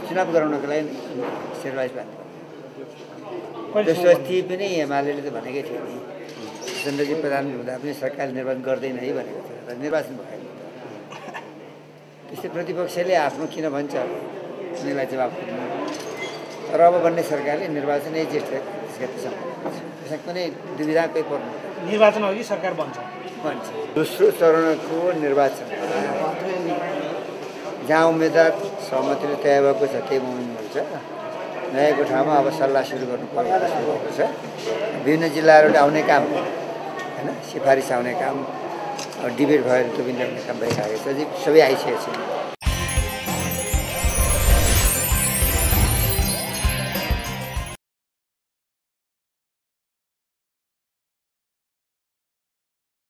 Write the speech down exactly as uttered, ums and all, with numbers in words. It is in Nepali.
चुनाव गराउनको लागि शेरबहादुर बाँध्नु त्यसपछि पनि एमाले त भनेकै थियो नि चन्द्रजी प्रधान हुँदा पनि सरकारले निर्वाचन गर्दैन है भनेको थियो र निर्वाचन भयो त्यस्तै प्रतिपक्षले आफ्नो किन भन्छ उनीलाई जवाब दिनु तर अब भन्ने सरकारले निर्वाचनै जेठ त्यसमा कुनै दुविधा कोही पर्नु निर्वाचन अघि सरकार बन्छ भन्छ दोस्रो चरणको निर्वाचन जहाँ उम्मेदवार सहमतिले तय भएको छ त्यही उम्मेदवार हुन्छ नयाँको ठाउँमा अब सल्लाह सुरु गर्नु पर्ने छ विभिन्न जिल्लाबाट आउने काम होइन सिफारिस आउने काम डिबेट भएर त्यो पनि ल्याउने काम भइसकेको छ सबै आइसकेको छ